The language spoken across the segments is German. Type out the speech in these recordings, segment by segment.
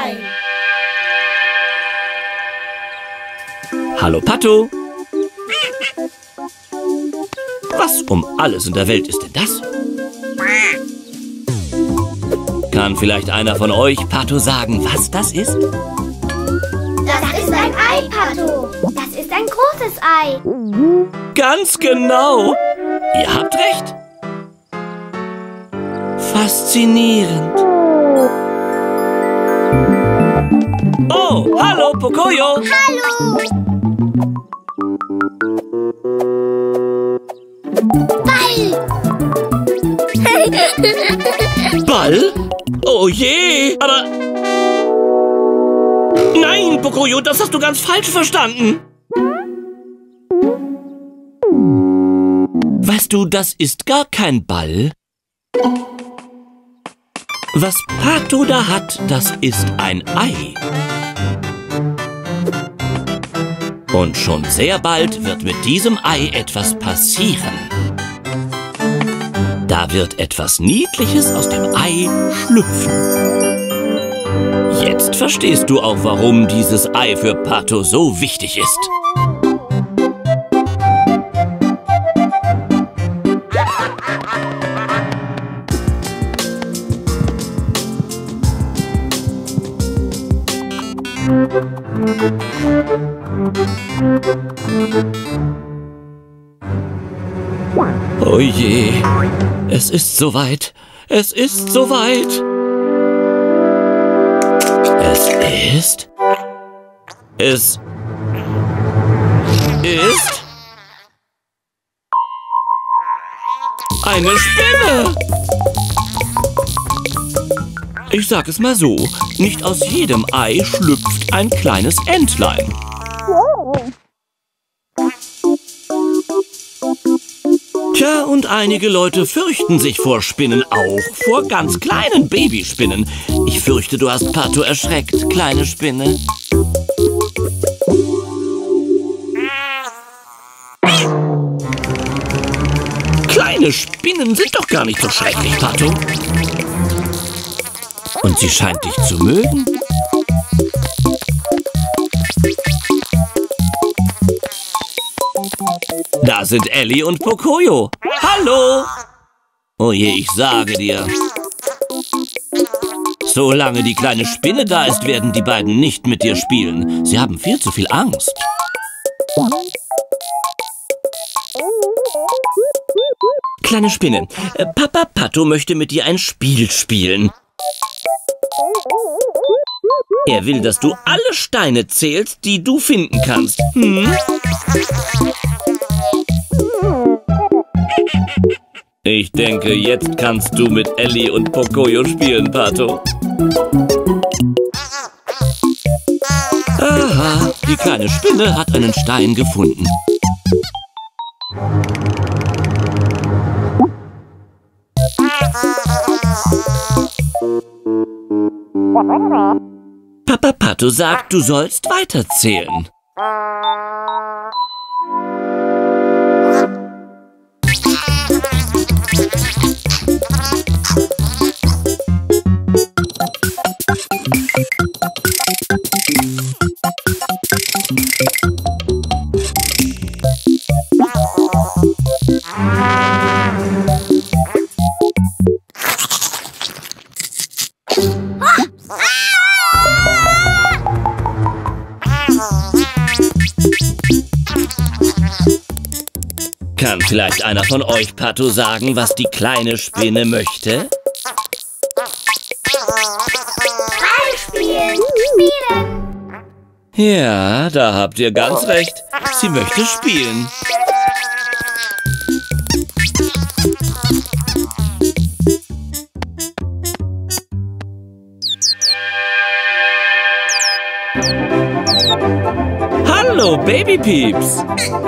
Ei. Hallo, Pato. Was um alles in der Welt ist denn das? Kann vielleicht einer von euch, Pato, sagen, was das ist? Das ist ein Ei, Pato. Das ist ein großes Ei. Ganz genau. Ihr habt recht. Faszinierend. Oh, hallo, Pocoyo. Hallo. Ball. Ball? Oh je, aber... Nein, Pocoyo, das hast du ganz falsch verstanden. Weißt du, das ist gar kein Ball. Was Pato da hat, das ist ein Ei. Und schon sehr bald wird mit diesem Ei etwas passieren. Da wird etwas Niedliches aus dem Ei schlüpfen. Jetzt verstehst du auch, warum dieses Ei für Pato so wichtig ist. Oh je, es ist soweit. Es ist soweit. Es ist eine Spinne. Ich sag es mal so, nicht aus jedem Ei schlüpft ein kleines Entlein. Tja, und einige Leute fürchten sich vor Spinnen, auch vor ganz kleinen Babyspinnen. Ich fürchte, du hast Pato erschreckt, kleine Spinne. Kleine Spinnen sind doch gar nicht so schrecklich, Pato. Und sie scheint dich zu mögen. Da sind Ellie und Pocoyo. Hallo! Oh je, ich sage dir. Solange die kleine Spinne da ist, werden die beiden nicht mit dir spielen. Sie haben viel zu viel Angst. Kleine Spinne, Papa Pato möchte mit dir ein Spiel spielen. Er will, dass du alle Steine zählst, die du finden kannst. Ich denke, jetzt kannst du mit Ellie und Pocoyo spielen, Pato. Aha, die kleine Spinne hat einen Stein gefunden. Papa Pato sagt, du sollst weiterzählen. Kann vielleicht einer von euch, Pato, sagen, was die kleine Spinne möchte? Ball spielen. Spielen. Ja, da habt ihr ganz recht. Sie möchte spielen. Hallo, Babypieps.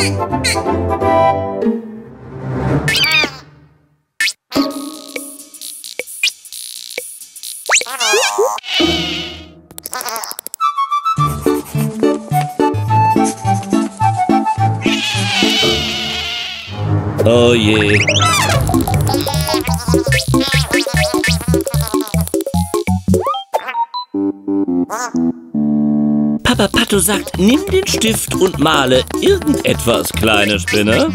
Oh je. Papa Pato sagt, nimm den Stift und male irgendetwas, kleine Spinne.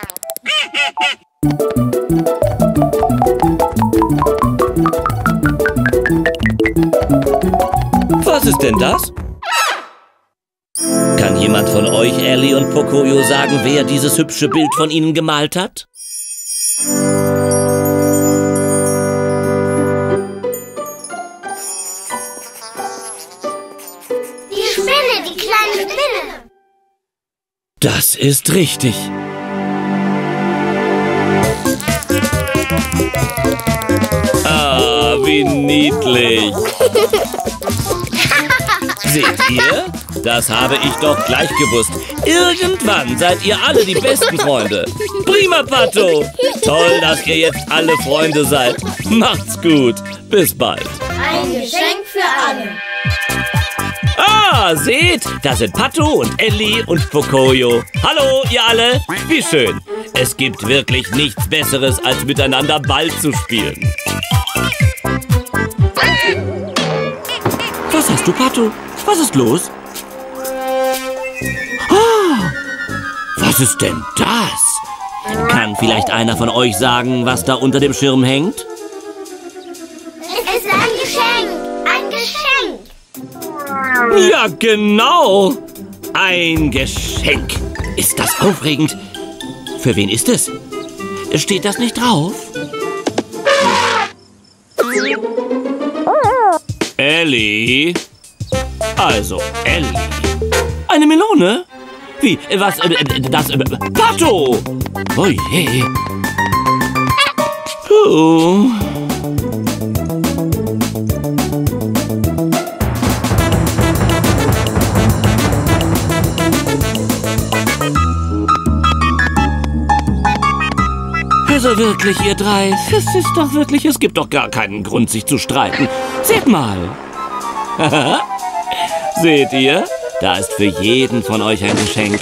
Was ist denn das? Kann jemand von euch, Ellie und Pocoyo, sagen, wer dieses hübsche Bild von ihnen gemalt hat? Die Spinne, die kleine Spinne. Das ist richtig. Ah, wie niedlich. Seht ihr? Das habe ich doch gleich gewusst. Irgendwann seid ihr alle die besten Freunde. Prima, Pato. Toll, dass ihr jetzt alle Freunde seid. Macht's gut. Bis bald. Ein Geschenk für alle. Ah, seht, da sind Pato und Ellie und Pocoyo. Hallo, ihr alle. Wie schön. Es gibt wirklich nichts Besseres, als miteinander Ball zu spielen. Was hast du, Pato? Was ist los? Oh, was ist denn das? Kann vielleicht einer von euch sagen, was da unter dem Schirm hängt? Es ist ein Geschenk. Ein Geschenk. Ja, genau. Ein Geschenk. Ist das aufregend? Für wen ist es? Steht das nicht drauf? Ellie? Also, Ellie. Eine Melone? Wie? Was? Das? Pato! Oh je. Puh. Also wirklich, ihr drei, es ist doch wirklich, es gibt doch gar keinen Grund, sich zu streiten. Seht mal. Seht ihr? Da ist für jeden von euch ein Geschenk.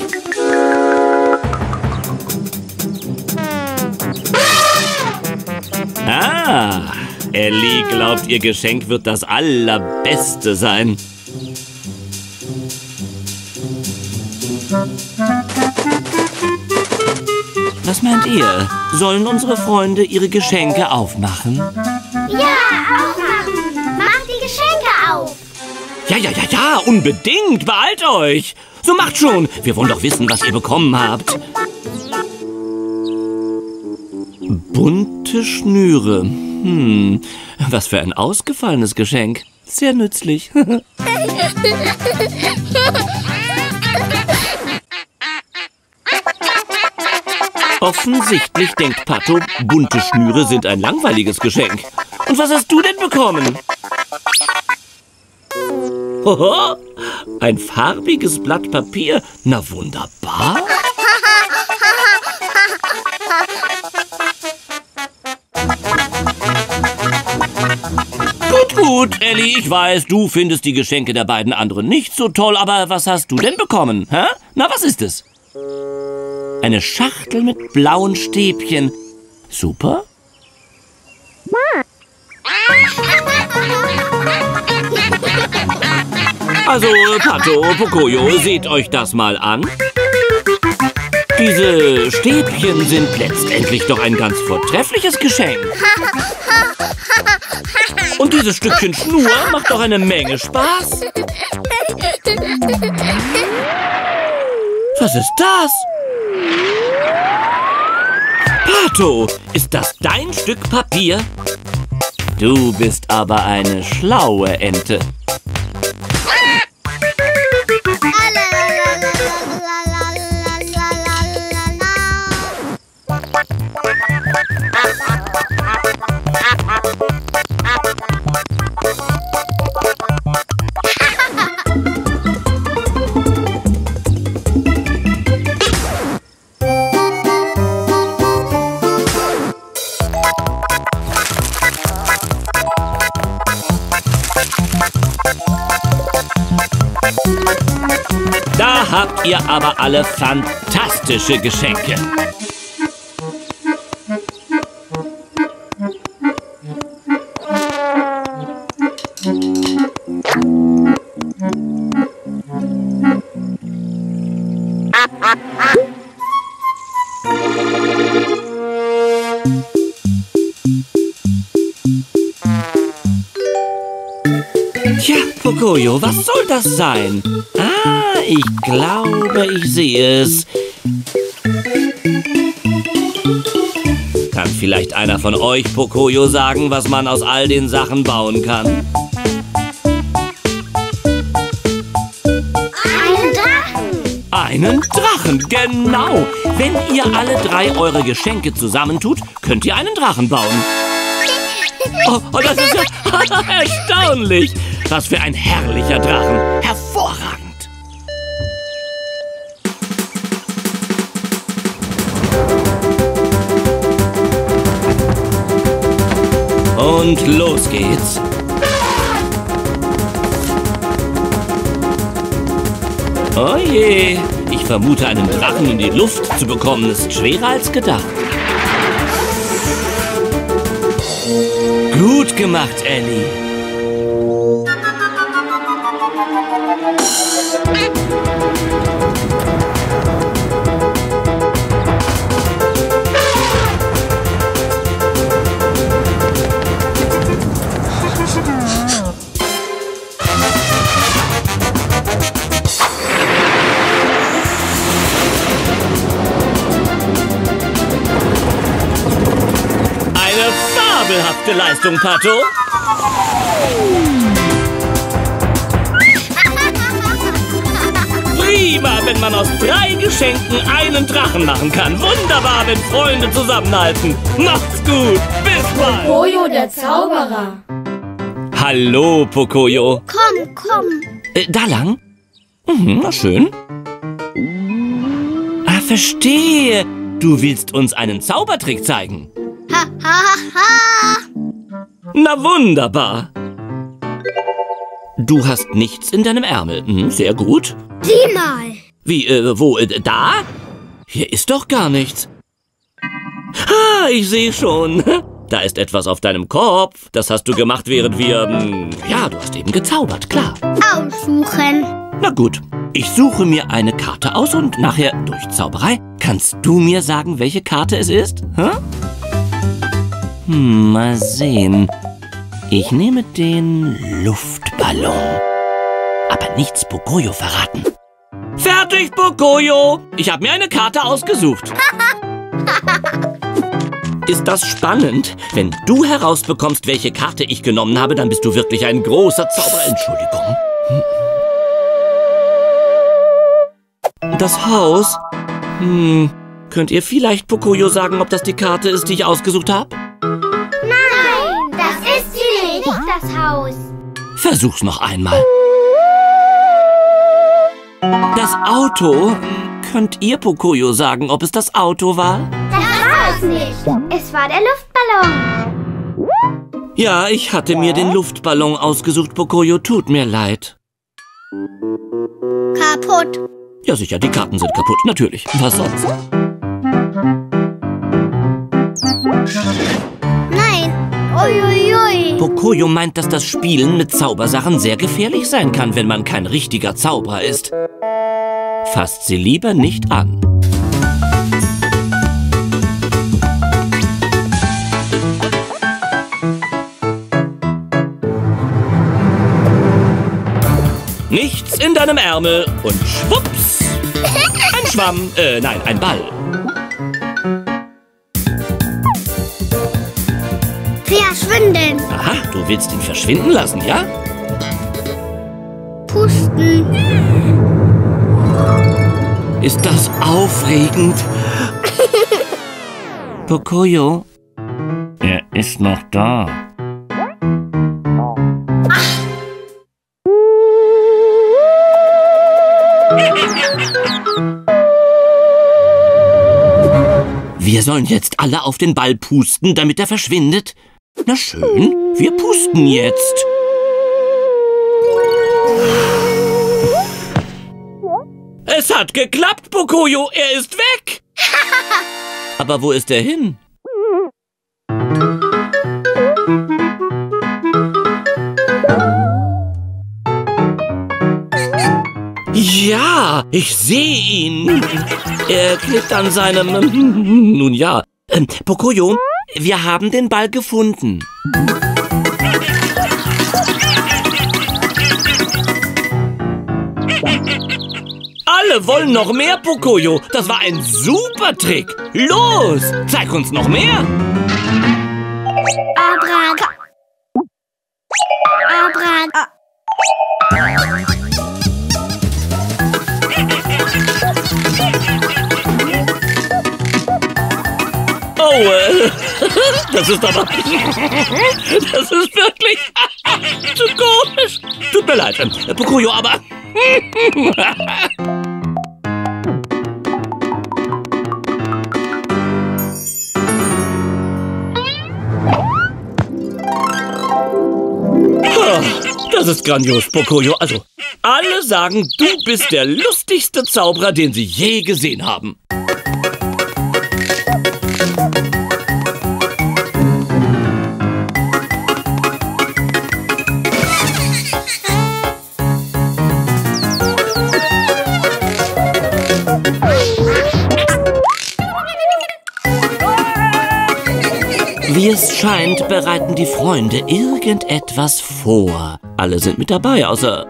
Ah, Ellie glaubt, ihr Geschenk wird das Allerbeste sein. Was meint ihr? Sollen unsere Freunde ihre Geschenke aufmachen? Ja, aufmachen. Mach die Geschenke auf. Ja, unbedingt. Beeilt euch. So macht schon. Wir wollen doch wissen, was ihr bekommen habt. Bunte Schnüre. Was für ein ausgefallenes Geschenk. Sehr nützlich. Offensichtlich denkt Pato, bunte Schnüre sind ein langweiliges Geschenk. Und was hast du denn bekommen? Hoho, ein farbiges Blatt Papier. Na wunderbar. Gut, Ellie, ich weiß, du findest die Geschenke der beiden anderen nicht so toll, aber was hast du denn bekommen? Hä? Na, was ist es? Eine Schachtel mit blauen Stäbchen. Super. Also, Pato, Pocoyo, seht euch das mal an. Diese Stäbchen sind letztendlich doch ein ganz vortreffliches Geschenk. Und dieses Stückchen Schnur macht doch eine Menge Spaß. Was ist das? Pato, ist das dein Stück Papier? Du bist aber eine schlaue Ente. Da habt ihr aber alle fantastische Geschenke. Tja, Pocoyo, was soll das sein? Ah, ich glaube, ich sehe es. Kann vielleicht einer von euch, Pocoyo, sagen, was man aus all den Sachen bauen kann? Einen Drachen. Einen Drachen, genau. Wenn ihr alle 3 eure Geschenke zusammentut, könnt ihr einen Drachen bauen. Oh, das ist ja erstaunlich. Was für ein herrlicher Drachen. Hervorragend. Und los geht's. Oh je, ich vermute, einen Drachen in die Luft zu bekommen, ist schwerer als gedacht. Gut gemacht, Ellie. Fabelhafte Leistung, Pato. Prima, wenn man aus 3 Geschenken einen Drachen machen kann. Wunderbar, wenn Freunde zusammenhalten. Macht's gut. Bis bald. Pocoyo, der Zauberer. Hallo, Pocoyo. Komm. Da lang? Na schön. Ah, verstehe. Du willst uns einen Zaubertrick zeigen. Ha. Na wunderbar. Du hast nichts in deinem Ärmel. Sehr gut. Sieh mal. Wie, wo, da? Hier ist doch gar nichts. Ah, ich sehe schon. Da ist etwas auf deinem Kopf. Das hast du gemacht, während wir... Ja, du hast eben gezaubert, klar. Aussuchen. Na gut, ich suche mir eine Karte aus und nachher durch Zauberei kannst du mir sagen, welche Karte es ist? Mal sehen. Ich nehme den Luftballon. Aber nichts Pocoyo verraten. Fertig, Pocoyo! Ich habe mir eine Karte ausgesucht. Ist das spannend? Wenn du herausbekommst, welche Karte ich genommen habe, dann bist du wirklich ein großer Zauberer. Entschuldigung. Das Haus? Könnt ihr vielleicht Pocoyo sagen, ob das die Karte ist, die ich ausgesucht habe? Nein, das ist sie nicht, das Haus. Versuch's noch einmal. Das Auto? Könnt ihr Pocoyo sagen, ob es das Auto war? Das war es nicht. Es war der Luftballon. Ja, ich hatte mir den Luftballon ausgesucht, Pocoyo. Tut mir leid. Kaputt. Ja, sicher, die Karten sind kaputt. Natürlich. Was sonst? Nein. Uiuiui. Pocoyo meint, dass das Spielen mit Zaubersachen sehr gefährlich sein kann, wenn man kein richtiger Zauberer ist. Fasst sie lieber nicht an. Nichts in deinem Ärmel und schwupps! Ein Schwamm, nein, ein Ball. Verschwinden. Aha, du willst ihn verschwinden lassen, ja? Pusten. Ist das aufregend? Pocoyo? Er ist noch da. Wir sollen jetzt alle auf den Ball pusten, damit er verschwindet? Na schön, wir pusten jetzt. Es hat geklappt, Pocoyo, er ist weg. Aber wo ist er hin? Ja, ich sehe ihn. Er klebt an seinem... Nun ja. Pocoyo, wir haben den Ball gefunden. Wir wollen noch mehr, Pocoyo. Das war ein super Trick. Los, zeig uns noch mehr. Oh, das ist aber... Das ist wirklich zu komisch. Tut mir leid, Pocoyo, aber... Das ist grandios, Pocoyo. Also, alle sagen, du bist der lustigste Zauberer, den sie je gesehen haben. Wie es scheint, bereiten die Freunde irgendetwas vor. Alle sind mit dabei, außer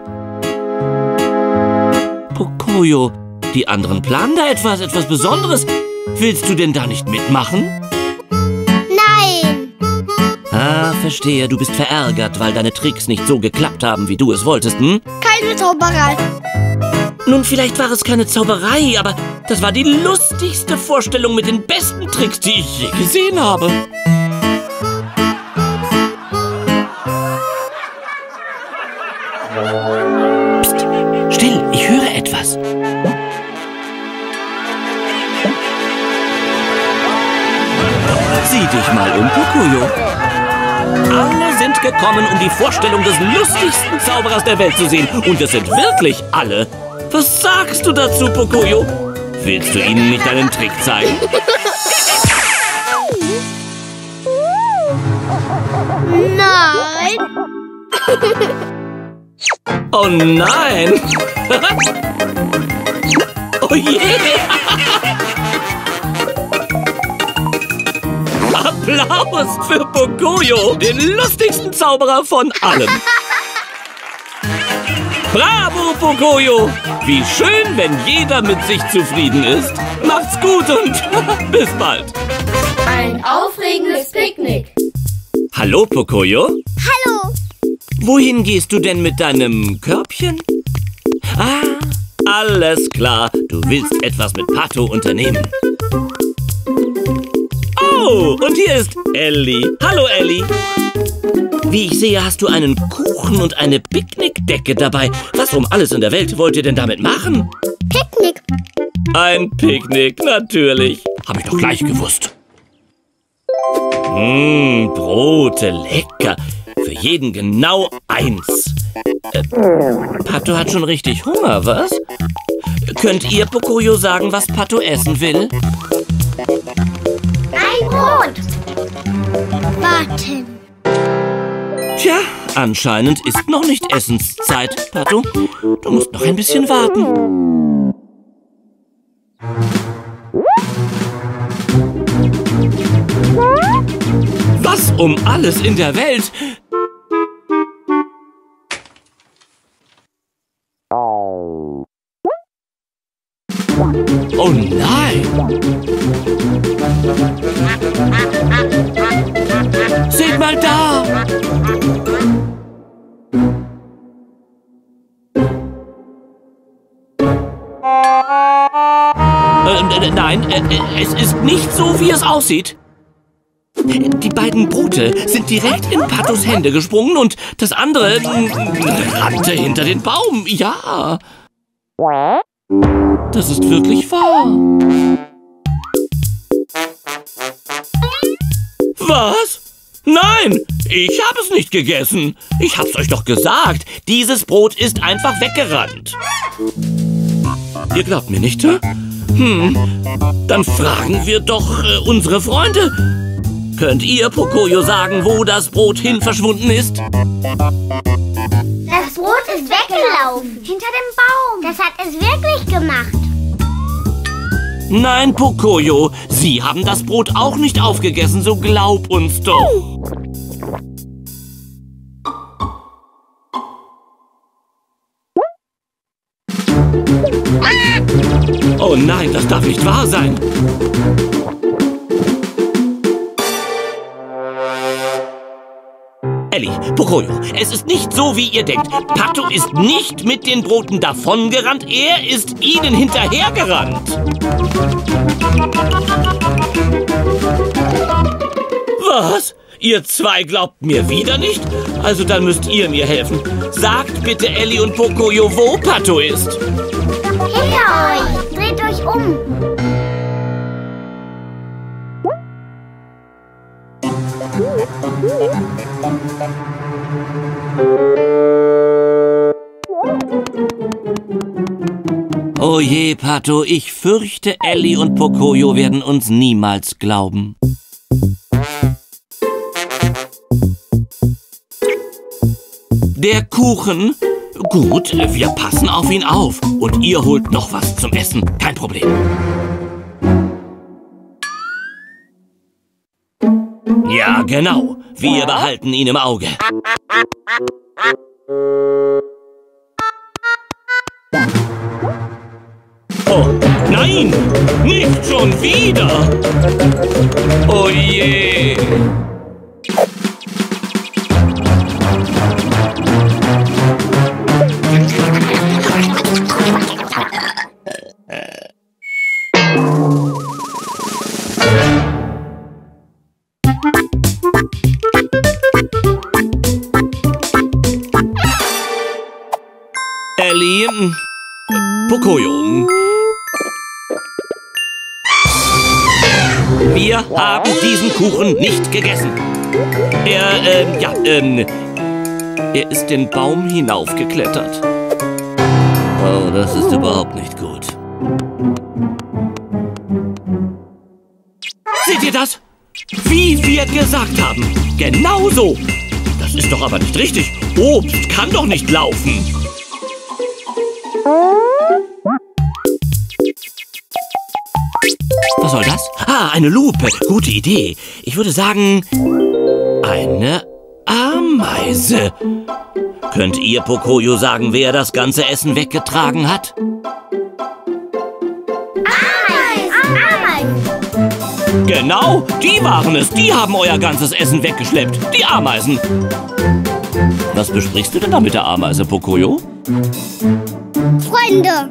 Pocoyo. Die anderen planen da etwas Besonderes. Willst du denn da nicht mitmachen? Nein. Ah, verstehe. Du bist verärgert, weil deine Tricks nicht so geklappt haben, wie du es wolltest, hm? Keine Zauberei. Nun, vielleicht war es keine Zauberei, aber das war die lustigste Vorstellung mit den besten Tricks, die ich je gesehen habe. Psst, still, ich höre etwas. Sieh dich mal um, Pocoyo. Alle sind gekommen, um die Vorstellung des lustigsten Zauberers der Welt zu sehen. Und es sind wirklich alle. Was sagst du dazu, Pocoyo? Willst du ihnen nicht deinen Trick zeigen? Nein. Oh nein! Oh je! Applaus für Pocoyo, den lustigsten Zauberer von allen! Bravo, Pocoyo! Wie schön, wenn jeder mit sich zufrieden ist. Macht's gut und bis bald! Ein aufregendes Picknick. Hallo, Pocoyo? Hallo. Wohin gehst du denn mit deinem Körbchen? Ah, alles klar. Du willst etwas mit Pato unternehmen. Oh, und hier ist Ellie. Hallo, Ellie. Wie ich sehe, hast du einen Kuchen und eine Picknickdecke dabei. Was um alles in der Welt wollt ihr denn damit machen? Picknick. Ein Picknick, natürlich. Hab ich doch gleich gewusst. Brote, lecker. Für jeden genau eins. Pato hat schon richtig Hunger, was? Könnt ihr Pocoyo sagen, was Pato essen will? Ein Brot. Warten. Tja, anscheinend ist noch nicht Essenszeit, Pato. Du musst noch ein bisschen warten. Was um alles in der Welt? Oh nein! Seht mal da! Nein, es ist nicht so, wie es aussieht. Die beiden Brote sind direkt in Patos Hände gesprungen und das andere rannte hinter den Baum. Ja. Das ist wirklich wahr. Was? Nein, ich habe es nicht gegessen. Ich hab's euch doch gesagt. Dieses Brot ist einfach weggerannt. Ihr glaubt mir nicht, hä? Dann fragen wir doch unsere Freunde. Könnt ihr Pocoyo sagen, wo das Brot hin verschwunden ist? Das Brot ist weggelaufen. Hinter dem Baum. Das hat es wirklich gemacht. Nein, Pocoyo, Sie haben das Brot auch nicht aufgegessen, so glaub uns doch. Oh nein, das darf nicht wahr sein. Elli, Pocoyo, es ist nicht so, wie ihr denkt. Pato ist nicht mit den Broten davongerannt, er ist ihnen hinterhergerannt. Was? Ihr zwei glaubt mir wieder nicht? Also dann müsst ihr mir helfen. Sagt bitte Elli und Pocoyo, wo Pato ist. Hinter euch! Dreht euch um! Oh je, Pato, ich fürchte, Elli und Pocoyo werden uns niemals glauben. Der Kuchen? Gut, wir passen auf ihn auf. Und ihr holt noch was zum Essen. Kein Problem. Ja, genau. Wir behalten ihn im Auge. Oh, nein! Nicht schon wieder! Oh je! Elli, Pocoyo. Wir haben diesen Kuchen nicht gegessen. Er ist den Baum hinaufgeklettert. Oh, das ist überhaupt nicht gut. Seht ihr das? Wie wir gesagt haben. Genau so. Das ist doch aber nicht richtig. Obst kann doch nicht laufen. Was soll das? Ah, eine Lupe. Gute Idee. Ich würde sagen, eine Ameise. Könnt ihr, Pocoyo, sagen, wer das ganze Essen weggetragen hat? Ameisen! Genau, die waren es. Die haben euer ganzes Essen weggeschleppt. Die Ameisen. Was besprichst du denn da mit der Ameise, Pocoyo? Freunde!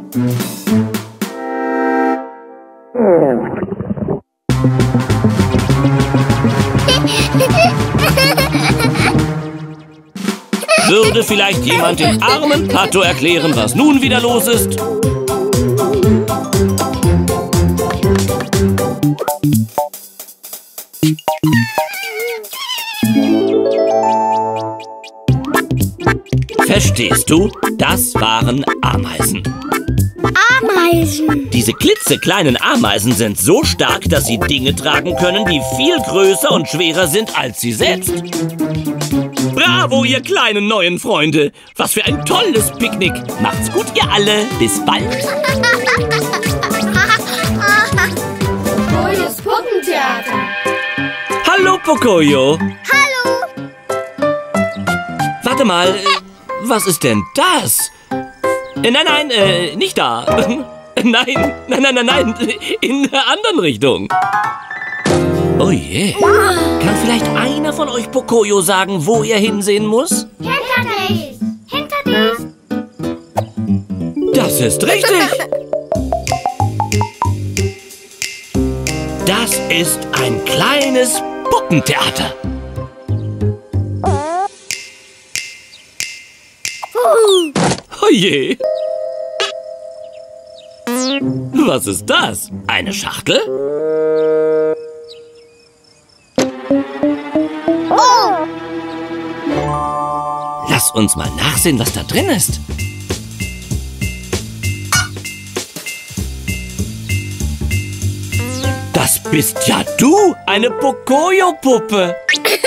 Würde vielleicht jemand dem armen Pato erklären, was nun wieder los ist? Verstehst du? Das waren Ameisen. Ameisen! Diese klitzekleinen Ameisen sind so stark, dass sie Dinge tragen können, die viel größer und schwerer sind als sie selbst. Bravo, ihr kleinen neuen Freunde! Was für ein tolles Picknick! Macht's gut, ihr alle! Bis bald! Pocoyos Puppentheater. Hallo, Pocoyo! Hallo! Warte mal, was ist denn das? Nein, nicht da. Nein, in der anderen Richtung. Oh je. Kann vielleicht einer von euch, Pocoyo, sagen, wo er hinsehen muss? Hinter dich! Hinter dich! Das ist richtig. Das ist ein kleines Puppentheater. Oh je. Was ist das? Eine Schachtel? Oh! Lass uns mal nachsehen, was da drin ist. Das bist ja du, eine Pocoyo-Puppe.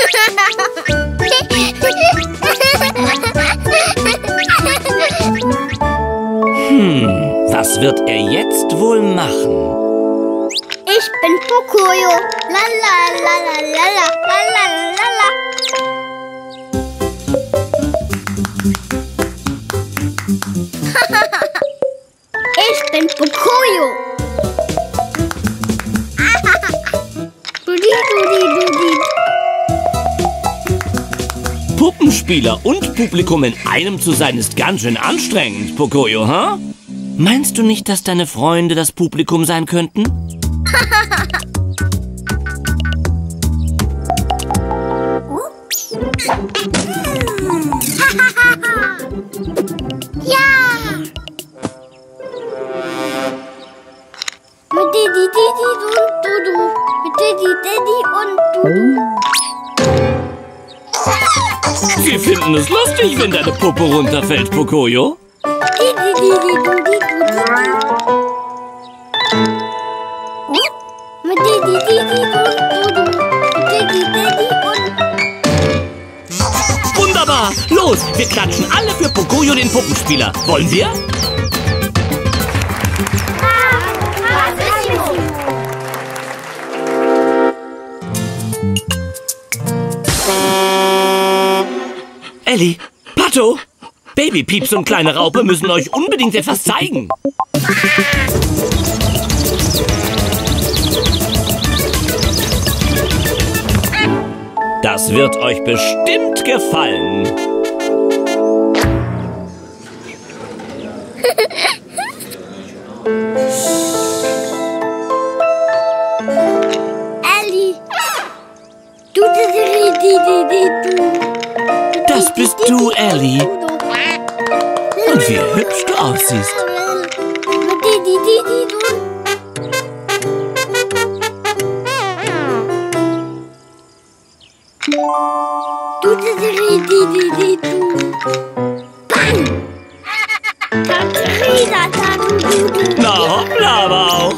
Was wird er jetzt wohl machen? Ich bin Pocoyo. La la la la la la la la la. bin Pocoyo. Puppenspieler und Publikum in einem zu sein, ist ganz schön anstrengend, Pocoyo, ha? Meinst du nicht, dass deine Freunde das Publikum sein könnten? Ja! Mit Didi und Dudu. Mit Didi und Dudu. Sie finden es lustig, wenn deine Puppe runterfällt, Pocoyo. Didi, Dudi, mit Didi und Dudu. Mit Didi und... Wunderbar! Los, wir klatschen alle für Pocoyo, den Puppenspieler. Wollen wir? Elli, Pato, Babypieps und kleine Raupe müssen euch unbedingt etwas zeigen. Das wird euch bestimmt gefallen. Elli, du. Das bist du, Elli. Und wie hübsch du aussiehst. Na hoppla, aber auch.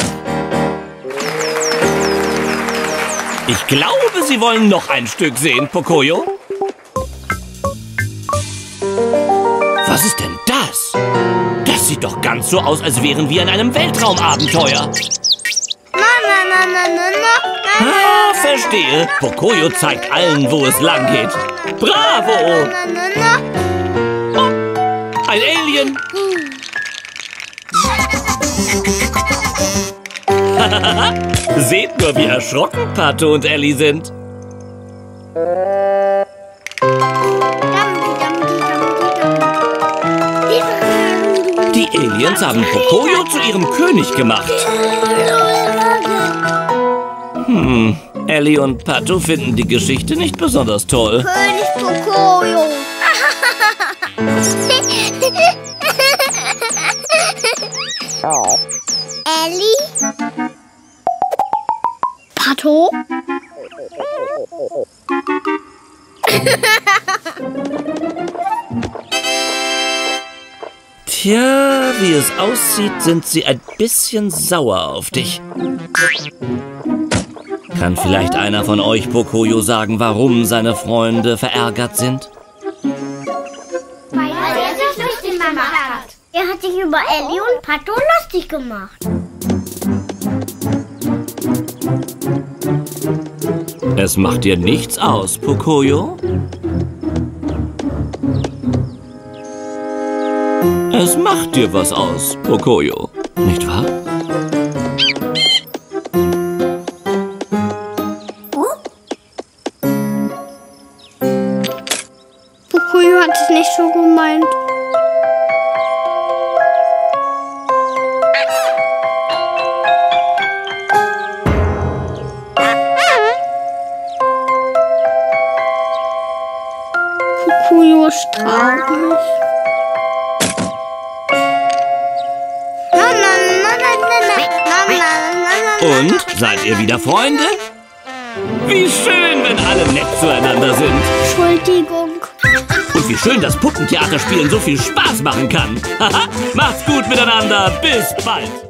Ich glaube, Sie wollen noch ein Stück sehen, Pocoyo. Was ist denn das? Das sieht doch ganz so aus, als wären wir in einem Weltraumabenteuer. Ah, verstehe. Pocoyo zeigt allen, wo es lang geht. Bravo! Oh, ein Alien. Seht nur, wie erschrocken Pato und Elli sind. Die Aliens haben Pocoyo zu ihrem König gemacht. Elli und Pato finden die Geschichte nicht besonders toll. König Pocoyo. Elli? Pato? Tja, wie es aussieht, sind sie ein bisschen sauer auf dich. Kann vielleicht einer von euch Pocoyo sagen, warum seine Freunde verärgert sind? Weil er sich lustig gemacht hat. Er hat sich über Elli und Pato lustig gemacht. Es macht dir nichts aus, Pocoyo? Es macht dir was aus, Pocoyo, nicht wahr? Pocoyo hat es nicht so gemeint. Pocoyo ist traurig. Und, seid ihr wieder Freunde? Wie schön, wenn alle nett zueinander sind. Entschuldigung. Und wie schön, dass Puppentheaterspielen so viel Spaß machen kann. Haha, macht's gut miteinander. Bis bald.